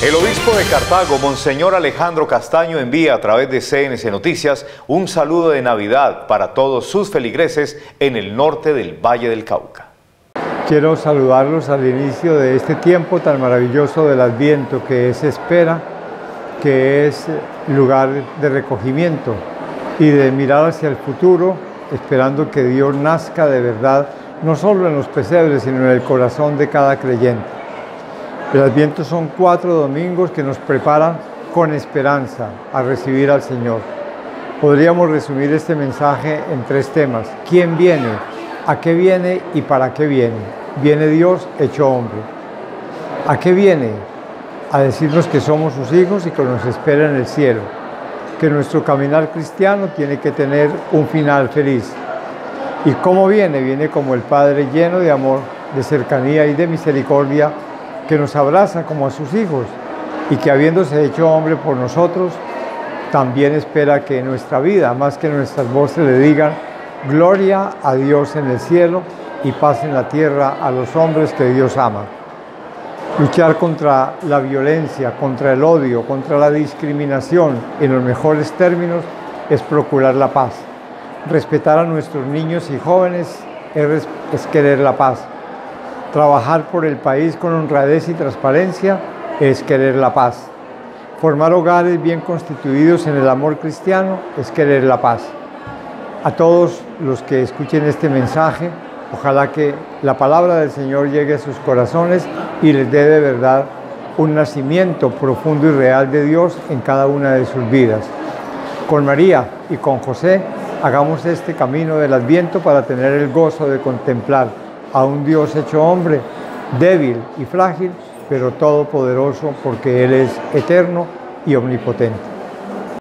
El obispo de Cartago, Monseñor Alejandro Castaño, envía a través de CNC Noticias un saludo de Navidad para todos sus feligreses en el norte del Valle del Cauca. Quiero saludarlos al inicio de este tiempo tan maravilloso del Adviento, que es espera, que es lugar de recogimiento y de mirar hacia el futuro, esperando que Dios nazca de verdad, no solo en los pesebres, sino en el corazón de cada creyente. El Adviento son 4 domingos que nos preparan con esperanza a recibir al Señor. Podríamos resumir este mensaje en 3 temas. ¿Quién viene? ¿A qué viene y para qué viene? Viene Dios hecho hombre. ¿A qué viene? A decirnos que somos sus hijos y que nos espera en el cielo. Que nuestro caminar cristiano tiene que tener un final feliz. ¿Y cómo viene? Viene como el Padre lleno de amor, de cercanía y de misericordia, que nos abraza como a sus hijos y que, habiéndose hecho hombre por nosotros, también espera que nuestra vida, más que nuestras voces, le digan gloria a Dios en el cielo y paz en la tierra a los hombres que Dios ama. Luchar contra la violencia, contra el odio, contra la discriminación, en los mejores términos, es procurar la paz. Respetar a nuestros niños y jóvenes es querer la paz. Trabajar por el país con honradez y transparencia es querer la paz. Formar hogares bien constituidos en el amor cristiano es querer la paz. A todos los que escuchen este mensaje, ojalá que la palabra del Señor llegue a sus corazones y les dé de verdad un nacimiento profundo y real de Dios en cada una de sus vidas. Con María y con José, hagamos este camino del Adviento para tener el gozo de contemplar a un Dios hecho hombre, débil y frágil, pero todopoderoso, porque Él es eterno y omnipotente.